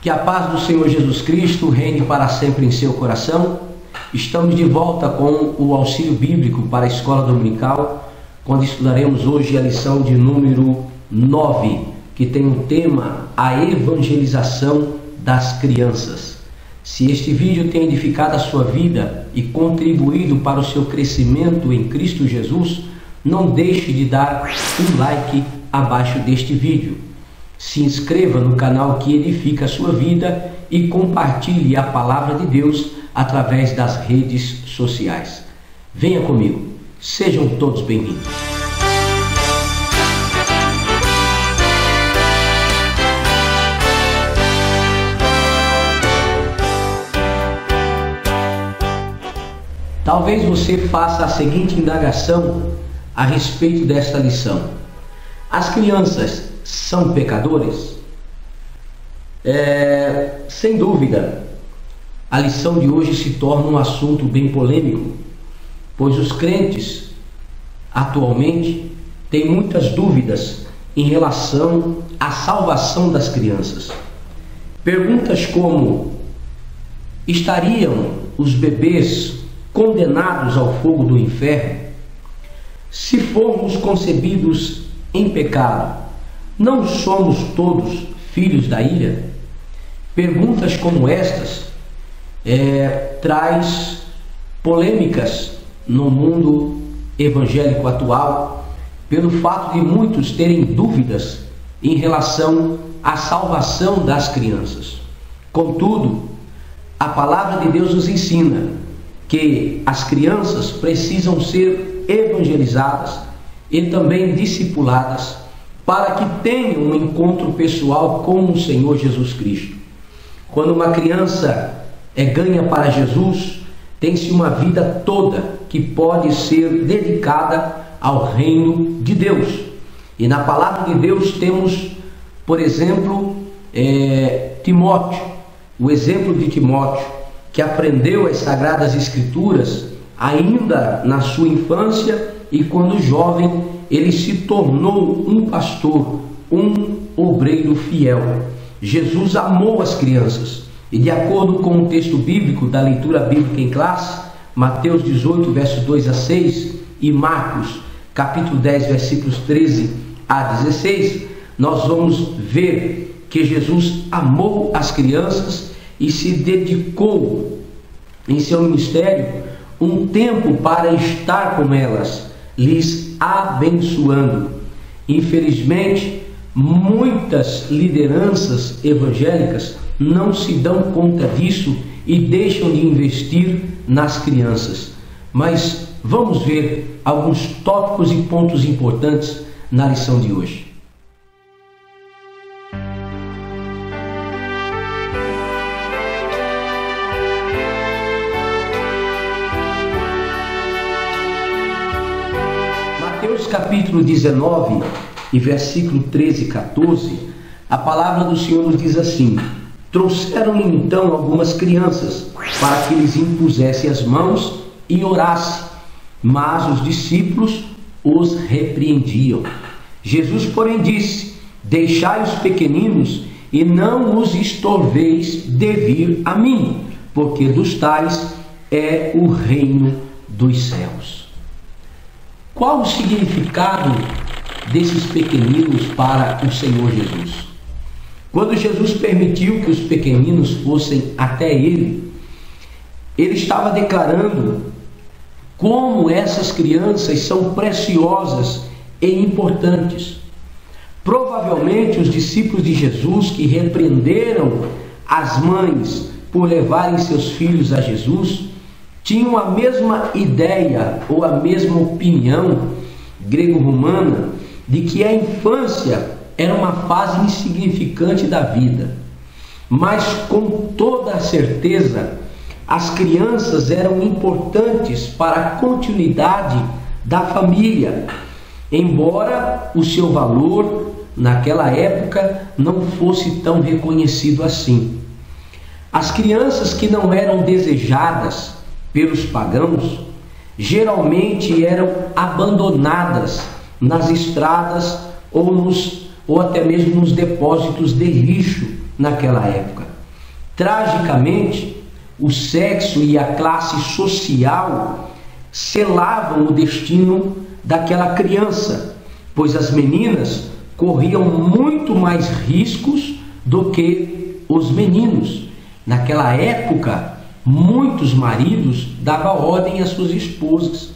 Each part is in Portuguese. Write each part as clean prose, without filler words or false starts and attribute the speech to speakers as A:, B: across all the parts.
A: Que a paz do Senhor Jesus Cristo reine para sempre em seu coração. Estamos de volta com o auxílio bíblico para a escola dominical, quando estudaremos hoje a lição de número 9, que tem o tema A Evangelização das Crianças. Se este vídeo tem edificado a sua vida e contribuído para o seu crescimento em Cristo Jesus, não deixe de dar um like abaixo deste vídeo. Se inscreva no canal que edifica a sua vida e compartilhe a palavra de Deus através das redes sociais. Venha comigo, sejam todos bem-vindos. Talvez você faça a seguinte indagação a respeito desta lição: as crianças são pecadores? Sem dúvida, a lição de hoje se torna um assunto bem polêmico, pois os crentes atualmente têm muitas dúvidas em relação à salvação das crianças. Perguntas como: estariam os bebês condenados ao fogo do inferno? Se formos concebidos em pecado, não somos todos filhos da ira? Perguntas como estas traz polêmicas no mundo evangélico atual, pelo fato de muitos terem dúvidas em relação à salvação das crianças. Contudo, a palavra de Deus nos ensina que as crianças precisam ser evangelizadas e também discipuladas para que tenham um encontro pessoal com o Senhor Jesus Cristo. Quando uma criança é ganha para Jesus, tem-se uma vida toda que pode ser dedicada ao reino de Deus. E na palavra de Deus temos, por exemplo, Timóteo, o exemplo de Timóteo, que aprendeu as Sagradas Escrituras ainda na sua infância, e quando jovem ele se tornou um pastor, um obreiro fiel. Jesus amou as crianças, e de acordo com o texto bíblico da leitura bíblica em classe, Mateus 18, versos 2 a 6 e Marcos, capítulo 10, versículos 13 a 16, nós vamos ver que Jesus amou as crianças e se dedicou em seu ministério um tempo para estar com elas, lhes abençoando. Infelizmente, muitas lideranças evangélicas não se dão conta disso e deixam de investir nas crianças. Mas vamos ver alguns tópicos e pontos importantes na lição de hoje. Mateus capítulo 19 e versículo 13 e 14, a palavra do Senhor nos diz assim: trouxeram-lhe então algumas crianças para que lhes impusesse as mãos e orasse, mas os discípulos os repreendiam. Jesus, porém, disse: deixai os pequeninos e não os estorveis de vir a mim, porque dos tais é o reino dos céus. Qual o significado desses pequeninos para o Senhor Jesus? Quando Jesus permitiu que os pequeninos fossem até ele, ele estava declarando como essas crianças são preciosas e importantes. Provavelmente os discípulos de Jesus, que repreenderam as mães por levarem seus filhos a Jesus, tinham a mesma ideia ou a mesma opinião grego-romana de que a infância era uma fase insignificante da vida. Mas com toda a certeza, as crianças eram importantes para a continuidade da família, embora o seu valor naquela época não fosse tão reconhecido assim. As crianças que não eram desejadas pelos pagãos geralmente eram abandonadas nas estradas ou até mesmo nos depósitos de lixo naquela época. Tragicamente, o sexo e a classe social selavam o destino daquela criança, pois as meninas corriam muito mais riscos do que os meninos. Naquela época, muitos maridos davam ordem às suas esposas: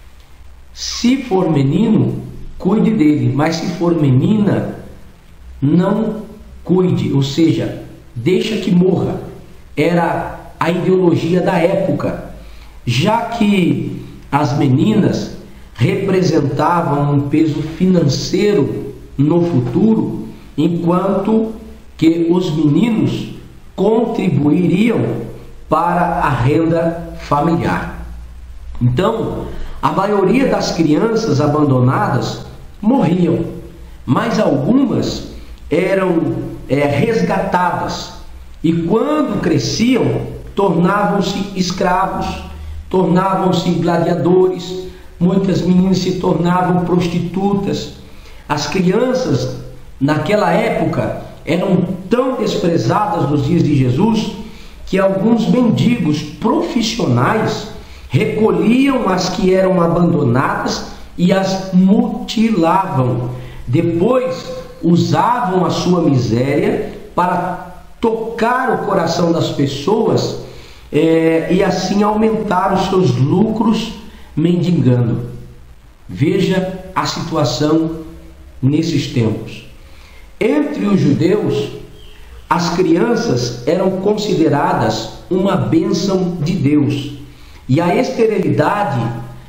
A: se for menino, cuide dele, mas se for menina, não cuide, ou seja, deixa que morra. Era a ideologia da época, já que as meninas representavam um peso financeiro no futuro, enquanto que os meninos contribuiriam para a renda familiar. Então, a maioria das crianças abandonadas morriam, mas algumas eram resgatadas e, quando cresciam, tornavam-se escravos, tornavam-se gladiadores, muitas meninas se tornavam prostitutas. As crianças naquela época eram tão desprezadas nos dias de Jesus que alguns mendigos profissionais recolhiam as que eram abandonadas e as mutilavam. Depois usavam a sua miséria para tocar o coração das pessoas e assim aumentar os seus lucros mendigando. Veja a situação nesses tempos. Entre os judeus, as crianças eram consideradas uma bênção de Deus, e a esterilidade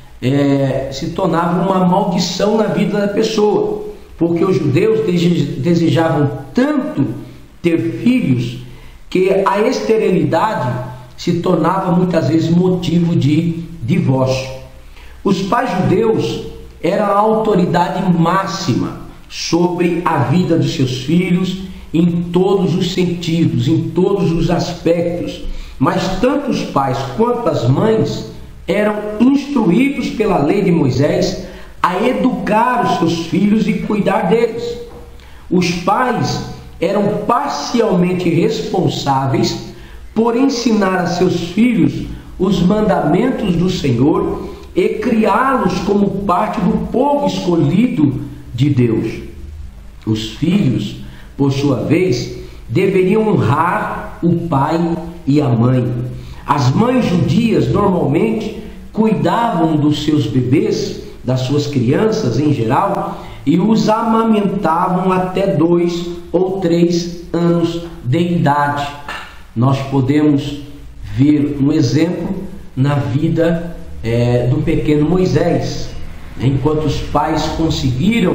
A: se tornava uma maldição na vida da pessoa, porque os judeus desejavam tanto ter filhos que a esterilidade se tornava muitas vezes motivo de divórcio. Os pais judeus eram a autoridade máxima sobre a vida dos seus filhos em todos os sentidos, em todos os aspectos, mas tanto os pais quanto as mães eram instruídos pela lei de Moisés a educar os seus filhos e cuidar deles. Os pais eram parcialmente responsáveis por ensinar a seus filhos os mandamentos do Senhor e criá-los como parte do povo escolhido de Deus. Os filhos, por sua vez, deveriam honrar o pai e a mãe. As mães judias normalmente cuidavam dos seus bebês, das suas crianças em geral, e os amamentavam até 2 ou 3 anos de idade. Nós podemos ver um exemplo na vida do pequeno Moisés. Enquanto os pais conseguiram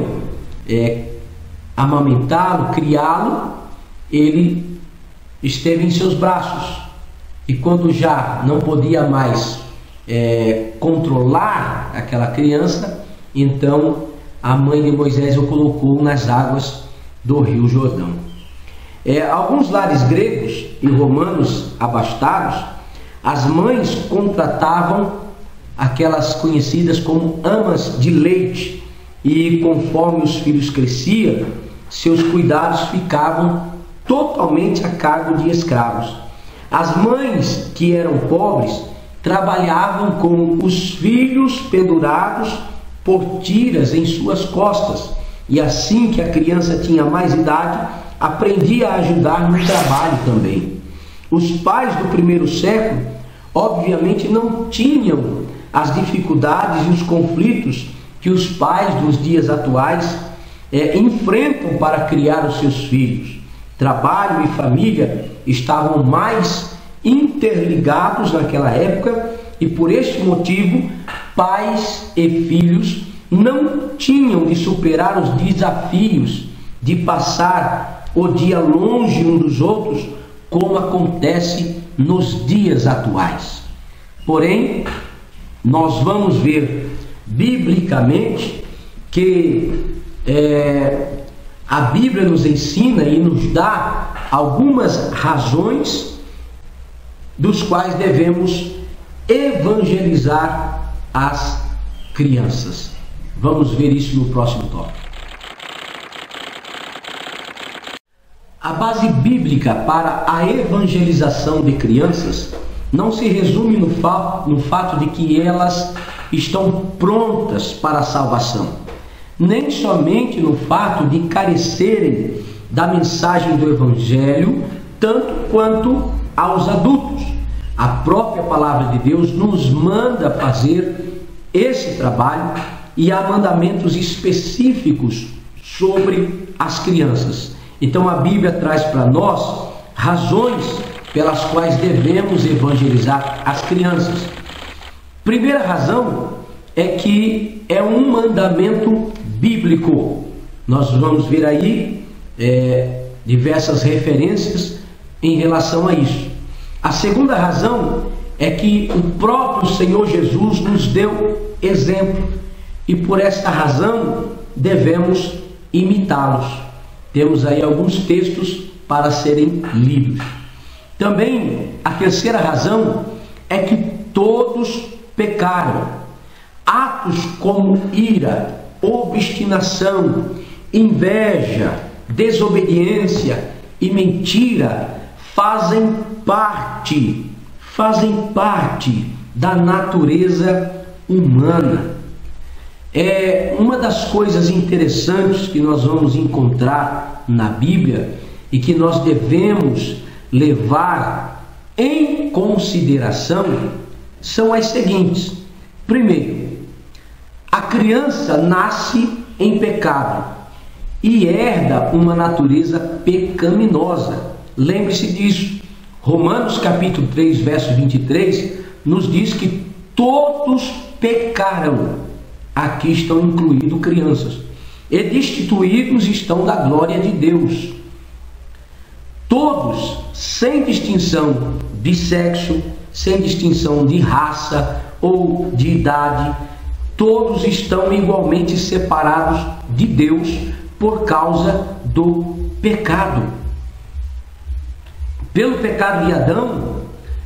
A: amamentá-lo, criá-lo, ele esteve em seus braços, e quando já não podia mais controlar aquela criança, então a mãe de Moisés o colocou nas águas do rio Jordão. Alguns lares gregos e romanos abastados, as mães contratavam aquelas conhecidas como amas de leite, e conforme os filhos cresciam, seus cuidados ficavam totalmente a cargo de escravos. As mães que eram pobres trabalhavam com os filhos pendurados por tiras em suas costas, e assim que a criança tinha mais idade, aprendia a ajudar no trabalho também. Os pais do primeiro século, obviamente, não tinham as dificuldades e os conflitos que os pais dos dias atuais enfrentam para criar os seus filhos. Trabalho e família estavam mais interligados naquela época, e por este motivo pais e filhos não tinham de superar os desafios de passar o dia longe um dos outros, como acontece nos dias atuais. Porém, nós vamos ver biblicamente que a Bíblia nos ensina e nos dá algumas razões dos quais devemos evangelizar as crianças. Vamos ver isso no próximo tópico. A base bíblica para a evangelização de crianças não se resume no fato de que elas estão prontas para a salvação, nem somente no fato de carecerem da mensagem do Evangelho, tanto quanto aos adultos. A própria palavra de Deus nos manda fazer esse trabalho e há mandamentos específicos sobre as crianças. Então a Bíblia traz para nós razões pelas quais devemos evangelizar as crianças. Primeira razão é que é um mandamento bíblico. Nós vamos ver aí diversas referências em relação a isso. A segunda razão é que o próprio Senhor Jesus nos deu exemplo e por esta razão devemos imitá-los. Temos aí alguns textos para serem lidos. Também a terceira razão é que todos pecaram. Atos como ira, obstinação, inveja, desobediência e mentira fazem parte da natureza humana. Uma das coisas interessantes que nós vamos encontrar na Bíblia e que nós devemos levar em consideração são as seguintes. Primeiro, a criança nasce em pecado e herda uma natureza pecaminosa. Lembre-se disso. Romanos capítulo 3, verso 23 nos diz que todos pecaram. Aqui estão incluídos crianças. E destituídos estão da glória de Deus. Todos, sem distinção de sexo, sem distinção de raça ou de idade, todos estão igualmente separados de Deus por causa do pecado. Pelo pecado de Adão,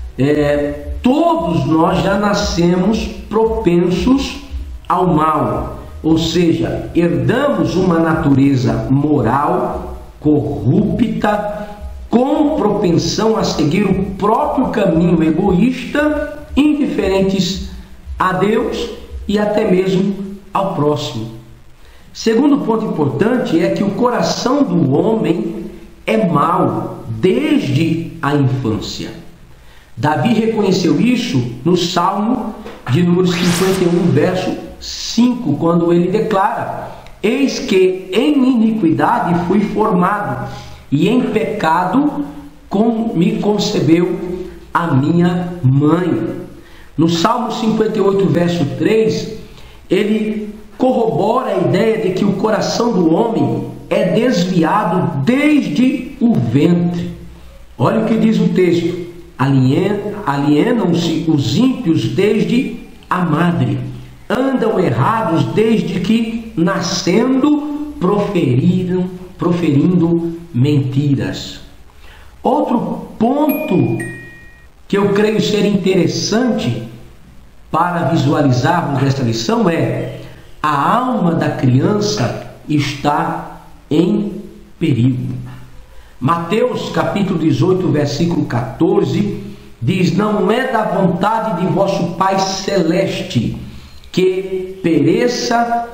A: todos nós já nascemos propensos ao mal, ou seja, herdamos uma natureza moral, corrupta, com propensão a seguir o próprio caminho egoísta, indiferentes a Deus e até mesmo ao próximo. Segundo ponto importante é que o coração do homem é mau desde a infância. Davi reconheceu isso no Salmo de número 51, verso 5, quando ele declara: eis que em iniquidade fui formado, e em pecado me concebeu a minha mãe. No Salmo 58, verso 3, ele corrobora a ideia de que o coração do homem é desviado desde o ventre. Olha o que diz o texto: alienam-se os ímpios desde a madre, andam errados desde que, nascendo, proferindo mentiras. Outro ponto que eu creio ser interessante para visualizarmos esta lição é: a alma da criança está em perigo. Mateus capítulo 18, versículo 14 diz: não é da vontade de vosso Pai Celeste que pereça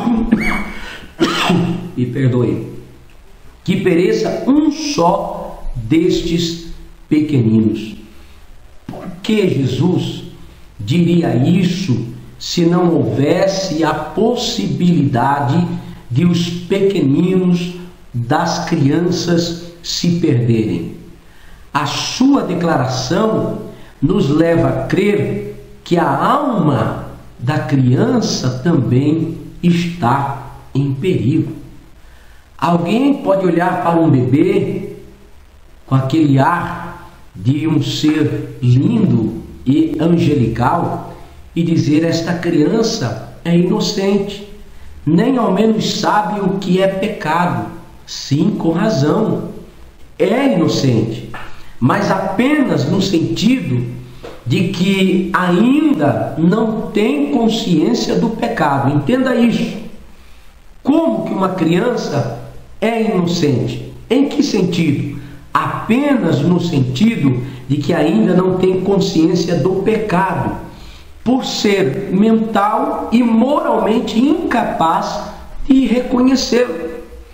A: que pereça um só destes pequeninos. Por que Jesus diria isso se não houvesse a possibilidade de os pequeninos, das crianças, se perderem? A sua declaração nos leva a crer que a alma da criança também está em perigo. Alguém pode olhar para um bebê com aquele ar de um ser lindo e angelical e dizer: esta criança é inocente, nem ao menos sabe o que é pecado. Sim, com razão, é inocente, mas apenas no sentido de que ainda não tem consciência do pecado. Entenda isso. Como que uma criança é inocente? Em que sentido? Apenas no sentido de que ainda não tem consciência do pecado, por ser mental e moralmente incapaz de reconhecê-lo.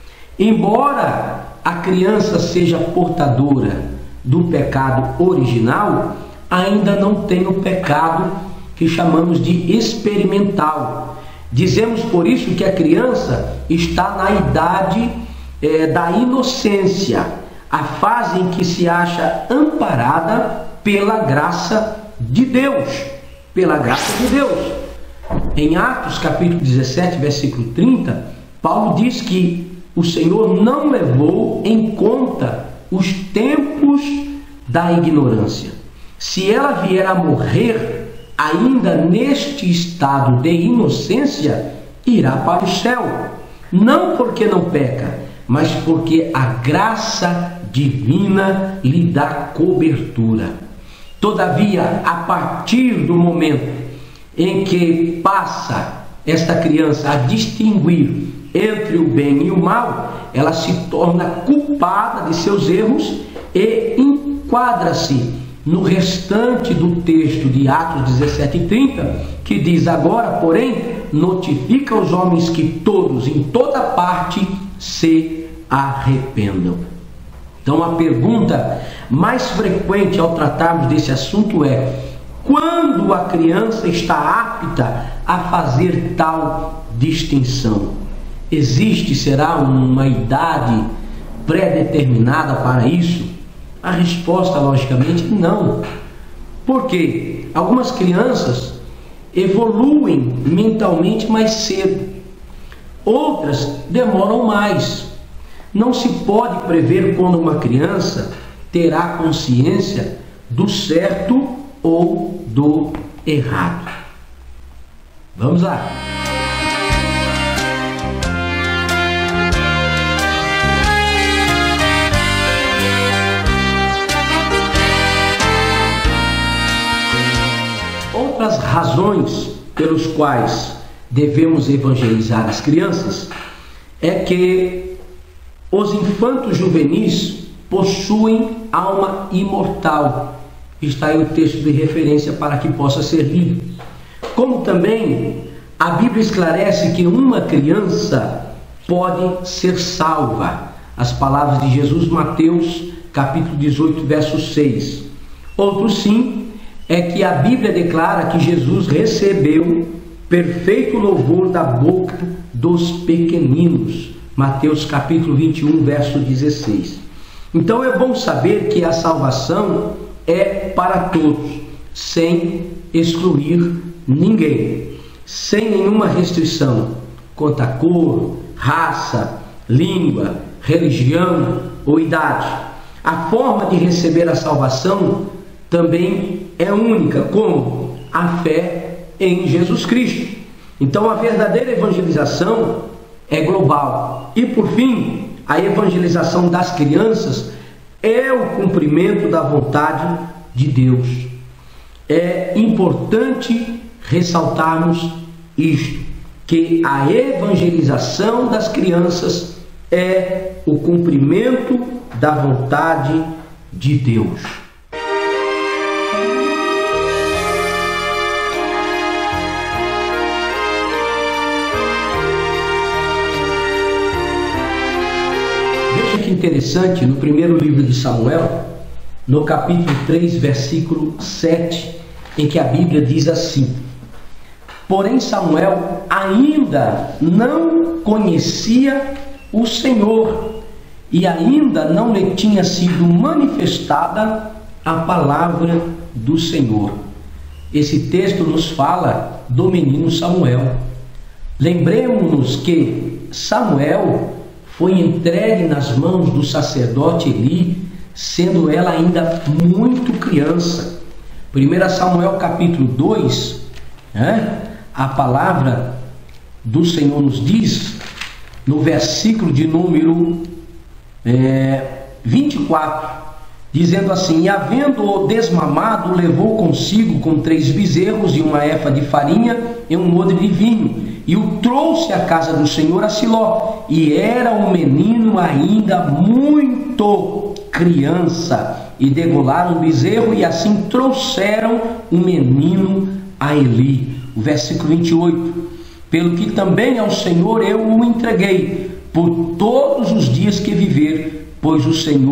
A: Embora a criança seja portadora do pecado original, ainda não tem o pecado que chamamos de experimental. Dizemos por isso que a criança está na idade da inocência, a fase em que se acha amparada pela graça de Deus. Pela graça de Deus. Em Atos capítulo 17, versículo 30, Paulo diz que o Senhor não levou em conta os tempos da ignorância. Se ela vier a morrer ainda neste estado de inocência, irá para o céu. Não porque não peca, mas porque a graça divina lhe dá cobertura. Todavia, a partir do momento em que passa esta criança a distinguir entre o bem e o mal, ela se torna culpada de seus erros e enquadra-se no restante do texto de Atos 17:30, que diz: agora, porém, notifica aos homens que todos, em toda parte, se arrependam. Então, a pergunta mais frequente ao tratarmos desse assunto é: quando a criança está apta a fazer tal distinção? Existe, será, uma idade pré-determinada para isso? A resposta, logicamente, não. Porque algumas crianças evoluem mentalmente mais cedo, outras demoram mais. Não se pode prever quando uma criança terá consciência do certo ou do errado. Vamos lá. Outras razões pelos quais devemos evangelizar as crianças é que os infantos juvenis possuem alma imortal. Está aí o texto de referência para que possa ser lido. Como também a Bíblia esclarece que uma criança pode ser salva. As palavras de Jesus, Mateus capítulo 18, verso 6. Outro sim é que a Bíblia declara que Jesus recebeu perfeito louvor da boca dos pequeninos. Mateus capítulo 21, verso 16. Então é bom saber que a salvação é para todos, sem excluir ninguém, sem nenhuma restrição quanto a cor, raça, língua, religião ou idade. A forma de receber a salvação também é única, como a fé em Jesus Cristo. Então a verdadeira evangelização é global. E por fim, a evangelização das crianças é o cumprimento da vontade de Deus. É importante ressaltarmos isto, que a evangelização das crianças é o cumprimento da vontade de Deus. Veja que interessante, no primeiro livro de Samuel, no capítulo 3, versículo 7, em que a Bíblia diz assim: porém Samuel ainda não conhecia o Senhor, e ainda não lhe tinha sido manifestada a palavra do Senhor. Esse texto nos fala do menino Samuel. Lembremos-nos que Samuel foi entregue nas mãos do sacerdote Eli, sendo ela ainda muito criança. 1 Samuel capítulo 2, a palavra do Senhor nos diz, no versículo de número 24, dizendo assim: e havendo-o desmamado, levou consigo com 3 bezerros e uma efa de farinha e um odre de vinho, e o trouxe à casa do Senhor a Siló. E era o menino ainda muito criança. E degolaram o bezerro e assim trouxeram o menino a Eli. O versículo 28. Pelo que também ao Senhor eu o entreguei por todos os dias que viver, pois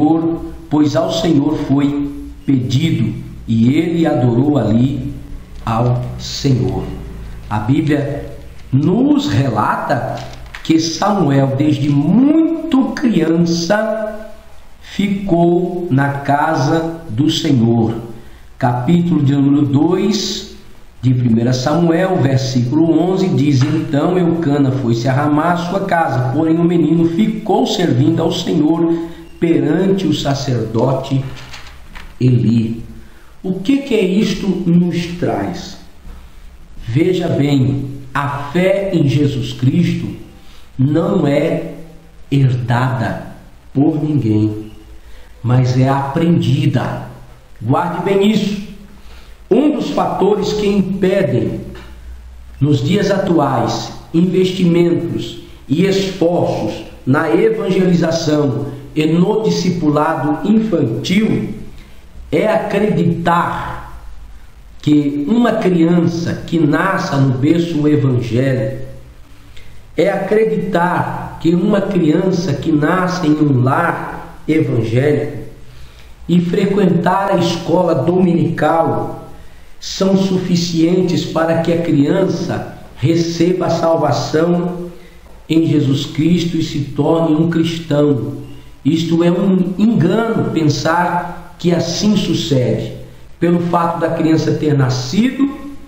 A: ao Senhor foi pedido, e ele adorou ali ao Senhor. A Bíblia nos relata que Samuel, desde muito criança, ficou na casa do Senhor. Capítulo de número 2 de 1 Samuel, versículo 11, diz: Então Eucana foi-se a Ramá, sua casa, porém o menino ficou servindo ao Senhor perante o sacerdote Eli. O que é isto nos traz? Veja bem, a fé em Jesus Cristo não é herdada por ninguém, mas é aprendida. Guarde bem isso. Um dos fatores que impedem, nos dias atuais, investimentos e esforços na evangelização e no discipulado infantil é acreditar que uma criança que nasça no berço evangélico, é acreditar que uma criança que nasce em um lar evangélico e frequentar a escola dominical são suficientes para que a criança receba a salvação em Jesus Cristo e se torne um cristão. Isto é um engano pensar que assim sucede, pelo fato da criança ter nascido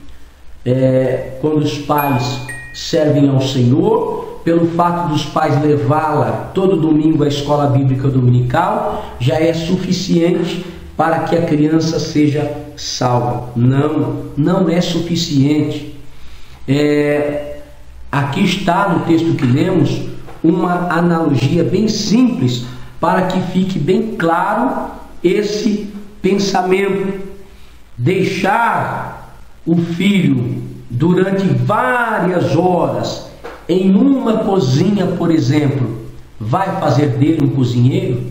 A: quando os pais servem ao Senhor, pelo fato dos pais levá-la todo domingo à escola bíblica dominical, já é suficiente para que a criança seja salva. Não é suficiente. Aqui está no texto que lemos uma analogia bem simples para que fique bem claro esse pensamento. Deixar o filho durante várias horas em uma cozinha, por exemplo, vai fazer dele um cozinheiro?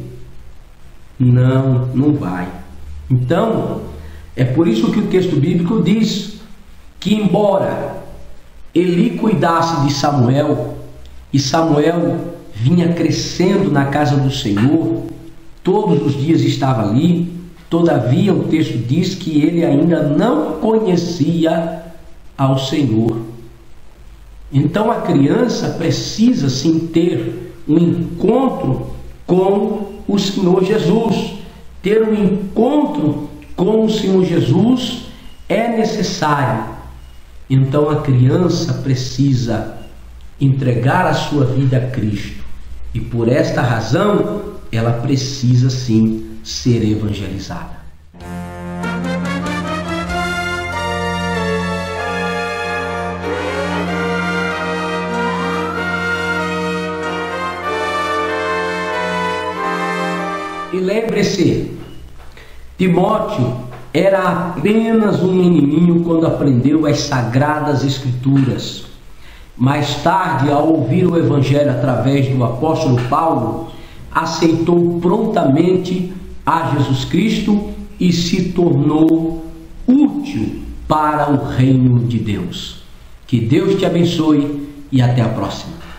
A: Não vai. Então, é por isso que o texto bíblico diz que, embora Eli cuidasse de Samuel, e Samuel vinha crescendo na casa do Senhor, todos os dias estava ali, todavia o texto diz que ele ainda não conhecia ao Senhor. Então a criança precisa sim ter um encontro com o Senhor Jesus. Ter um encontro com o Senhor Jesus é necessário. Então a criança precisa entregar a sua vida a Cristo. E por esta razão, ela precisa sim ser evangelizada. E lembre-se, Timóteo era apenas um menininho quando aprendeu as Sagradas Escrituras. Mais tarde, ao ouvir o Evangelho através do apóstolo Paulo, aceitou prontamente a Jesus Cristo e se tornou útil para o reino de Deus. Que Deus te abençoe e até a próxima.